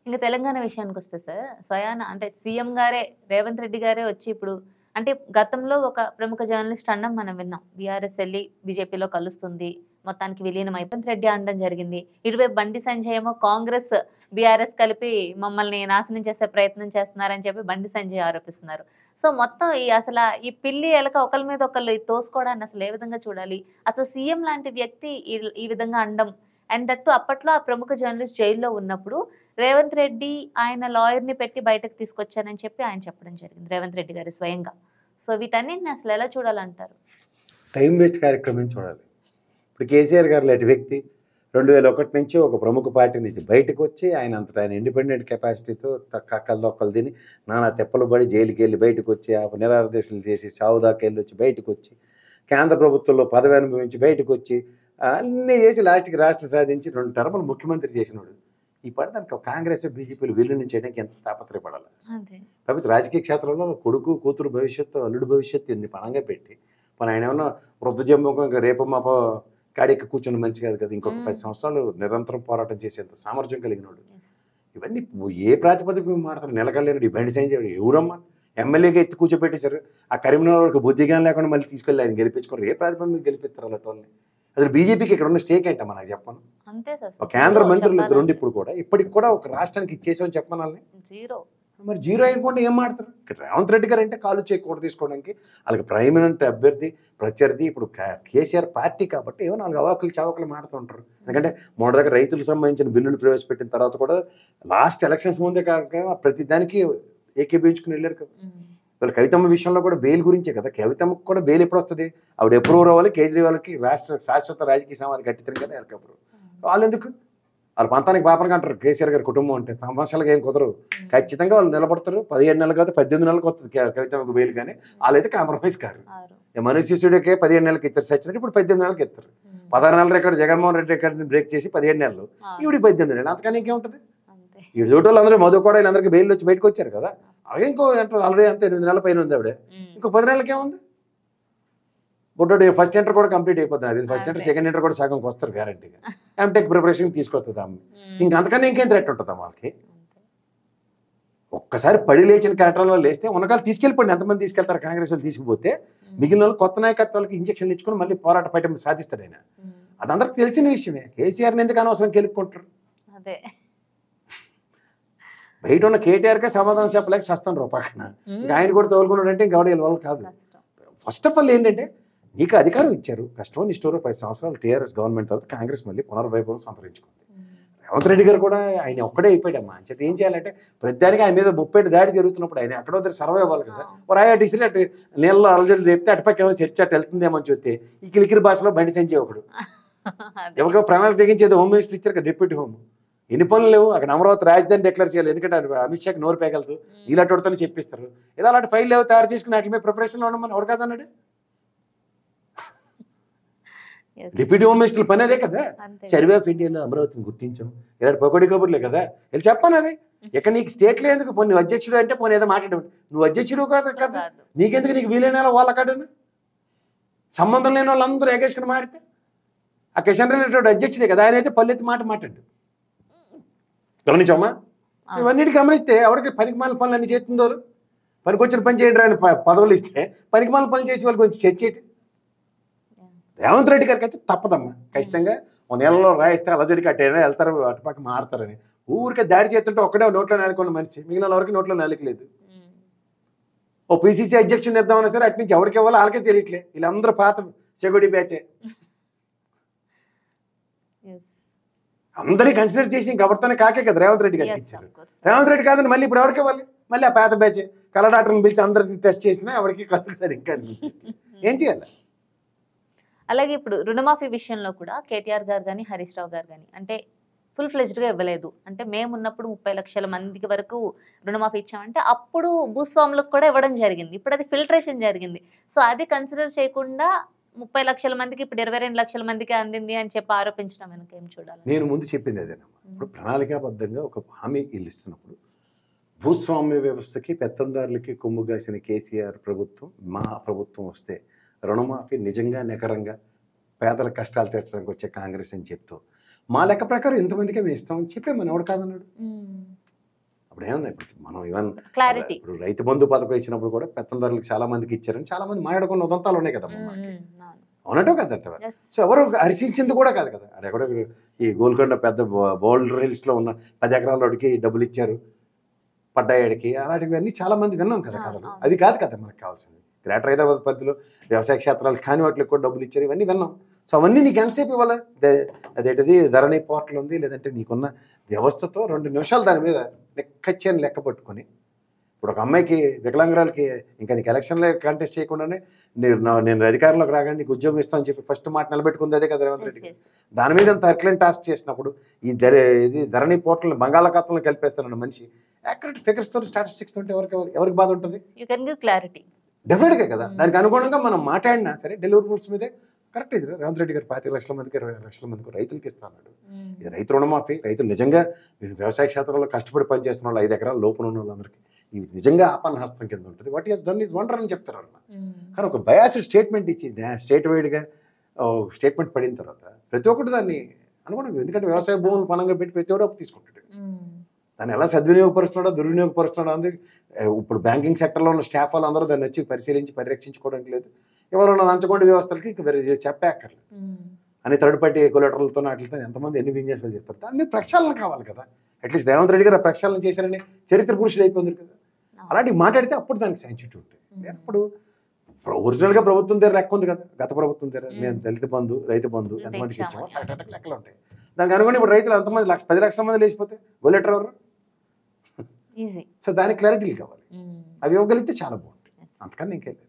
ఇంక తెలంగాణ విషయానికొస్తే సార్, స్వయాన అంటే సీఎం గారే, రేవంత్ రెడ్డి గారే వచ్చి ఇప్పుడు అంటే గతంలో ఒక ప్రముఖ జర్నలిస్ట్ అనడం మనం విన్నాం. బీఆర్ఎస్ ఎళ్లి బీజేపీలో కలుస్తుంది. మొత్తానికి విలీనమై రేవంత్ రెడ్డి అనడం జరిగింది. ఇటువైపు బండి సంజయ్ ఏమో కాంగ్రెస్, బీఆర్ఎస్ కలిపి మమ్మల్ని నాశనం చేసే ప్రయత్నం చేస్తున్నారని చెప్పి బండి సంజయ్ ఆరోపిస్తున్నారు. సో, మొత్తం ఈ పిల్లి, ఎలక ఒకళ్ళ మీద ఒకళ్ళు తోసుకోవడాన్ని అసలు ఏ విధంగా చూడాలి? అసలు సీఎం లాంటి వ్యక్తి ఈ విధంగా అనడం అండ్ దట్టు అప్పట్లో ఆ ప్రముఖ జర్నలిస్ట్ జైల్‌లో ఉన్నప్పుడు రేవంత్ రెడ్డి ఆయన లాయర్‌ని పెట్టి బయటకు తీసుకొచ్చానని చెప్పి ఆయన చెప్పడం జరిగింది. రేవంత్ రెడ్డి గారు స్వయంగా. సో, వీటన్నిటిని అసలు ఎలా చూడాలంటారు? టైం వేస్ట్ కార్యక్రమం చూడాలి. ఇప్పుడు కేసీఆర్ గారు లాంటి వ్యక్తి 2001 నుంచి ఒక ప్రముఖ పార్టీ నుంచి బయటకు వచ్చి ఆయన అంతటా ఆయన ఇండిపెండెంట్ కెపాసిటీతో కక్కలు తిని నానా తెప్పలు పడి జైలుకి వెళ్ళి బయటకు వచ్చి నిరాదీక్షలు చేసి సావు దాకా వెళ్ళి వచ్చి బయటకు వచ్చి కేంద్ర ప్రభుత్వంలో పదవి అనుభవించి బయటకు వచ్చి అన్నీ చేసి లాస్ట్కి రాష్ట్రం సాధించి 2 టర్ములు ముఖ్యమంత్రి చేసినాడు. ఈ పడదానికి కాంగ్రెస్ బీజేపీలు విలీనం చేయడానికి ఎంత తాపత్రయపడాలి. కాబట్టి రాజకీయ క్షేత్రంలో కొడుకు కూతురు భవిష్యత్తు అల్లుడు భవిష్యత్తు ఎన్ని పణంగా పెట్టి మన ఆయన ఏమన్నా వృద్ధ జంబకం ఇంకా రేపు మాప కాడికి కూర్చున్న మనిషి కాదు కదా. ఇంకొక 10 సంవత్సరాలు నిరంతరం పోరాటం చేసేంత సామర్థ్యం కలిగినోడు. ఇవన్నీ ఏ ప్రాతిపదిక మాట్లాడతారు? నెలకల్లేడు ఈ బండి సంజయ్ ఎవరమ్మా ఎమ్మెల్యేగా ఎత్తి కూర్చోబెట్టేశారు. ఆ కరీంనగర్ వాళ్ళకి బుద్ధిగా లేకుండా మళ్ళీ తీసుకెళ్ళి ఆయన గెలిపించుకోరు. ఏ ప్రాతిపదిక గెలిపిస్తారు అలాంటి వాళ్ళని? అసలు బీజేపీకి ఇక్కడ ఉన్న స్టేక్ ఏంటమ్మా నాకు చెప్పను. ఒక కేంద్ర మంత్రులు ఇద్దరు ఉండి ఇప్పుడు కూడా ఇప్పటికి కూడా ఒక రాష్ట్రానికి ఇచ్చేసామని చెప్పమనాలని మరి జీరో అయిపోతే ఏం మాడతారు? ఇక్కడ రేవంత్ రెడ్డి గారు అంటే కాలు చేయకూడదు తీసుకోవడానికి వాళ్ళకి ప్రైమినెంట్ అభ్యర్థి ప్రత్యర్థి ఇప్పుడు కేసీఆర్ పార్టీ కాబట్టి ఏమో 4 అవాకులు చవాకులు మాడుతుంటారు. ఎందుకంటే మొదటి దగ్గర రైతులకు సంబంధించిన బిల్లులు ప్రవేశపెట్టిన తర్వాత కూడా లాస్ట్ ఎలక్షన్స్ ముందే కాక ప్రతి దానికి ఏకీభవించుకుని వెళ్ళారు కదా. వీళ్ళ కవితమ్మ విషయంలో కూడా బెయిల్ గురించే కదా. కవితమ్మకు కూడా బెయిల్ ఎప్పుడు వస్తుంది? ఆవిడ అప్రూవర్ అవ్వాలి. కేజ్రీవాల్కి రాష్ట్ర శాశ్వత రాజకీయ సమాధి కట్టించారు కదా ఎలకప్పుడు. వాళ్ళు ఎందుకు వాళ్ళ పంతానికి పాపనగా అంటారు కేసీఆర్ గారి కుటుంబం అంటే సమస్యలకు ఏం కుదరవు. ఖచ్చితంగా వాళ్ళు నిలబడతారు. 17 నెలలు కాదు 18 నెలలకు వస్తుంది కవితమ్మకు బెయిల్. కానీ వాళ్ళైతే కాంప్రమైజ్ కారు. మనుష్యుడికే 17 నెలలకు ఇస్తారు సచ్చినట్టు ఇప్పుడు 18 నెలలకు ఇస్తారు. 16 నెలల రికార్డు జగన్మోహన్ రెడ్డి రికార్డుని బ్రేక్ చేసి 17 నెలలు ఈవిడి 18 నెలలు. అంతకని ఇంకేముంటుంది? ఈ చోటు అందరూ మధు కూడా వీళ్ళందరికీ బెయిల్ వచ్చి బయటకు వచ్చారు కదా. అలాగే ఇంకో అంటారు ఆల్రెడీ అంతే 8 నెలల పైన ఉంది ఆవిడ. ఇంకో 10 నెలలకి ఏముంది? బొడ్డోడు ఫస్ట్ ఇంటర్ కూడా కంప్లీట్ అయిపోతుంది. అది ఫస్ట్ ఇంటర్ సెకండ్ ఇంటర్ కూడా సగంకి వస్తారు గ్యారంటీగా. ఎంటెక్ ప్రిపరేషన్ తీసుకొస్తుంది ఆమె. ఇంకంతకన్నా ఇంకేం థ్రెట్ ఉంటుందా వాళ్ళకి? ఒక్కసారి పడి లేచిన క్యారెక్టర్లో లేస్తే ఉన్నకాలు తీసుకెళ్ళిపోండి. ఎంతమంది తీసుకెళ్తారు? కాంగ్రెస్ వాళ్ళు తీసుకుపోతే మిగిలిన వాళ్ళు కొత్త నాయకత్వాలకి ఇంజక్షన్లు ఇచ్చుకొని మళ్ళీ పోరాట పైటం సాధిస్తాడు ఆయన. అది అందరికి తెలిసిన విషయమే. కేసీఆర్ని ఎందుకు అనవసరం గెలుపుకుంటారు? బయట ఉన్న కేటీఆర్కే సమాధానం చెప్పలేక సస్తాను పక్కన. ఇంకా ఆయన కూడా తోలుకున్నాడు అంటే ఇంకా వాళ్ళు కాదు. ఫస్ట్ ఆఫ్ ఆల్ ఏంటంటే నీకు అధికారం ఇచ్చారు, కష్టం నిష్ఠూరం 10 సంవత్సరాలు టీఆర్ఎస్ గవర్నమెంట్ తర్వాత కాంగ్రెస్ మళ్ళీ పునర్వైభవం సంతరించుకుంది. రేవంత్ రెడ్డి గారు కూడా ఆయన ఒక్కడే అయిపోయాడమ్మా. అంచేత ఏం చేయాలంటే ప్రతిదానికి ఆయన మీద 30 దాడి జరుగుతున్నప్పుడు ఆయన ఎక్కడో దగ్గర సర్వే అవ్వాలి కదా. రాయా డిసిరి అటు నీళ్ళలో అలజడి రేపితే అటుపక్క ఏమైనా చర్చ అటు వెళ్తుందేమో అని చూస్తే ఈ కిలికిరి భాషలో బండి సంజయ్ ఒకడు ఎవరికో ప్రణాళిక తెగించేది హోమ్ మినిస్టర్ ఇచ్చారు కదా, డిప్యూటీ హోమ్. ఎన్ని పనులు లేవు అక్కడ. అమరావతి రాజధాని డిక్లేర్ చేయాలి. ఎందుకంటే అమిత్ షాకి నోరు పేగలదు. ఇలాంటి వాడితోనే చెప్పిస్తారు. ఇలా అలాంటి ఫైల్ లేవు తయారు చేసుకుని వాటి మీద ప్రిపరేషన్లో ఉండమని ఎవరు కాదన్నాడు? డిప్యూటీ హోమ్ మినిస్టర్ పని అదే కదా. సర్వే ఆఫ్ ఇండియాలో అమరావతిని గుర్తించాం ఇలాంటి పొగడి కబుర్లే కదా. వెళ్ళి చెప్పాను అవి. ఇక్కడ నీకు స్టేట్లో ఎందుకు? పోనీ నువ్వు అధ్యక్షుడు అంటే పోనీ ఏదో మాట్లాడవు. నువ్వు అధ్యక్షుడు కాదు కదా. నీకెందుకు? నీకు వీలైన వాళ్ళ కాడను సంబంధం లేని వాళ్ళందరూ ఎగేసుకుని మాడితే ఆ కిషన్ రెడ్డి అధ్యక్షుడే కదా. ఆయన అయితే పల్లెత్తి మాట మాట్లాడు. గమనించమ్మా. ఇవన్నిటి గమనిస్తే ఎవరికి పనికిమాల పనులు అన్ని చేస్తుందో పనికొచ్చిన పని చేయండి అని పదవులు ఇస్తే పనికిమాల పనులు చేసి వాళ్ళు కొంచెం చర్చేటి. రేవంత్ రెడ్డి గారికి అయితే తప్పదమ్మా. ఖచ్చితంగా ఒక నెలలో రాయిస్తే అలజడికి అటు వెళ్తారు, అటుపక్క మారుతారని. ఊరికే దాడి చేస్తుంటే ఒక్కడే నోట్లో నాలుకున్న మనిషి, మిగిలిన వరకు నోట్లో నాలుకలేదు. ఓ పిసిసి అధ్యక్షుని ఇద్దామన్నా సరే అటు నుంచి ఎవరికి ఇవ్వాలో వాళ్ళకే తెలియట్లే. వీళ్ళందరూ పాత సెగొడి బ్యాచే. అందరినీ కన్సిడర్ చేసి ఇంకెవరితోనే కాకే కదా రేవంత్ రెడ్డి గారికి ఇచ్చారు. రేవంత్ రెడ్డి కాదని మళ్ళీ ఇప్పుడు ఎవరికి ఇవ్వాలి? మళ్ళీ ఆ పేద బ్యాచ్ కళ డాక్టర్ని పిలిచి అందరినీ టెస్ట్ చేసినా ఎవరికి కళ్ళు సరే ఇంకా ఏం చేయాలి? అలాగే ఇప్పుడు రుణమాఫీ విషయంలో కూడా కేటీఆర్ గారు కానీ హరీష్ రావు గారు కానీ అంటే ఫుల్ ఫ్లెజ్డ్గా ఇవ్వలేదు. అంటే మేము ఉన్నప్పుడు 30 లక్షల మందికి వరకు రుణమాఫీ ఇచ్చామంటే అప్పుడు భూస్వాములకు కూడా ఇవ్వడం జరిగింది. ఇప్పుడు అది ఫిల్టరేషన్ జరిగింది. సో అది కన్సిడర్ చేయకుండా 30 లక్షల మందికి ఇప్పుడు 22 లక్షల మందికి అందింది అని చెప్పి ఆరోపించడం వెనక ఏం చూడాలి? నేను ముందు చెప్పింది అదేనమ్మా. ఇప్పుడు ప్రణాళికాబద్ధంగా ఒక హామీ ఇల్లు ఇస్తున్నప్పుడు భూస్వామ్య వ్యవస్థకి పెత్తందారులకి కొమ్ముగాసిన కేసీఆర్ ప్రభుత్వం మా ప్రభుత్వం వస్తే రుణమాఫీ నిజంగా నికరంగా పేదల కష్టాలు తీర్చడానికి వచ్చే కాంగ్రెస్ అని చెప్తూ మా లెక్క ప్రకారం ఇంతమందికే వేస్తామని చెప్పే మన ఎవడు కాదన్నాడు. ఇప్పుడు ఏముంది, ఇప్పుడు మనం ఈవెన్ క్లారిటీ. ఇప్పుడు రైతు బంధు పథకం ఇచ్చినప్పుడు కూడా పెత్తందారులకు చాలా మందికి ఇచ్చారని చాలా మంది మాట్లాడుకున్న ఉదంతాలు ఉన్నాయి కదా మనకి. అవునటో కదంట. సో ఎవరు హర్షించింది కూడా కాదు కదా. అక్కడ ఈ గోల్కొండ పెద్ద బౌల్డర్ హిల్స్లో ఉన్న 10 ఎకరాల వాడికి డబ్బులు ఇచ్చారు పడ్డాయాడికి, అలాంటివన్నీ చాలా మంది విన్నాం కదా కథలు. అవి కాదు కదా మనకు కావాల్సింది. గ్రేటర్ హైదరాబాద్ పరిధిలో వ్యవసాయ క్షేత్రాలు కాని వాటికి కూడా డబ్బులు ఇచ్చారు, ఇవన్నీ విన్నాం. సో అవన్నీ నీకు ఎంతసేపు ఇవ్వాలి? అదేంటిది ధరణి పోర్టల్ ఉంది, లేదంటే నీకున్న వ్యవస్థతో 2 నిమిషాలు దాని మీద లెక్కచ్చేని లెక్క పట్టుకొని, ఇప్పుడు ఒక అమ్మాయికి వికలాంగురాలకి ఇంకా నీకు ఎలక్షన్లో కంటెస్ట్ చేయకుండానే నేను అధికారంలోకి రాగానే నీకు ఉద్యోగం ఇస్తాను అని చెప్పి ఫస్ట్ మాట నిలబెట్టుకుంది అదే కదా రేవంత్ రెడ్డి. దాని మీద అంత అర్క్లెంట్ టాస్క్ చేసినప్పుడు ఇది ధరణి పోర్టల్ బంగాళాఖాతంలో కలిపేస్తానన్న మనిషి యాక్యురేట్ ఫిగర్స్తో స్టాటిస్టిక్స్ ఉంటే ఎవరికి బాధ ఉంటుంది? క్లారిటీ డెఫినెట్గా కదా. దానికి అనుగుణంగా మనం మాట్లాడినా సరే డెలివరబుల్స్ మీదే కరెక్ట్. ఇది రేవంత్ రెడ్డి గారు 25 లక్షల మందికి 20 లక్షల మందికి రైతులకి ఇస్తున్నాడు. ఇది రైతు రుణమాఫీ. రైతులు నిజంగా మీరు వ్యవసాయ క్షేత్రంలో కష్టపడి పనిచేస్తున్న వాళ్ళు 5 ఎకరాల లోపల ఉన్న వాళ్ళందరికీ ఇది నిజంగా ఆపన్న హస్తం కింద ఉంటుంది. What is done is wonder అని చెప్తారు అన్న. కానీ ఒక బయాస్డ్ స్టేట్మెంట్ ఇచ్చి స్టేట్ వైడ్గా స్టేట్మెంట్ పడిన తర్వాత ప్రతి ఒక్కటి దాన్ని అనుకోండి. ఎందుకంటే వ్యవసాయ భూములు పణంగా పెట్టి ప్రతి ఒక్కటి అప్పు తీసుకుంటాడు. దాన్ని ఎలా సద్వినియోగపరుస్తున్నాడో దుర్వినియోగపరుస్తున్నాడో అంది. ఇప్పుడు బ్యాంకింగ్ సెక్టర్లో ఉన్న స్టాఫ్ వాళ్ళందరూ దాన్ని వచ్చి పరిశీలించి పరిరక్షించుకోవడానికి లేదు. ఎవరైనా లంచగొండ వ్యవస్థలకి ఇంక వేరే చెప్పే అక్కర్లేదు అని థర్డ్ పార్టీ కొలెటర్లతో వాటితో ఎంతమంది ఎన్ని విన్యాసాలు చేస్తారు. దాని మీద ప్రక్షాళన కావాలి కదా. అట్లీస్ట్ రేవంత్ రెడ్డి గారు ప్రక్షాళన చేశారని చరిత్ర పురుషుడు అయిపోయింది కదా. అలాంటివి మాట్లాడితే అప్పుడు దానికి సెన్సిటివ్ ఉంటుంది. లేనప్పుడు ఒరిజినల్గా ప్రభుత్వం దగ్గర లెక్క ఉంది కదా, గత ప్రభుత్వం దగ్గర నేను దళిత బంధు రైతు బంధు ఎంతమందికి ఇచ్చామో లెక్కలు ఉంటాయి. దానికి అనుకోండి ఇప్పుడు రైతులు ఎంతమంది 10 లక్షల మంది లేచిపోతే గొల్లెటర్ ఎవరు? సో దానికి క్లారిటీలు కావాలి. అవి ఇవ్వగలిగితే చాలా బాగుంటుంది. అంతకన్నా ఇంకేం లేదు.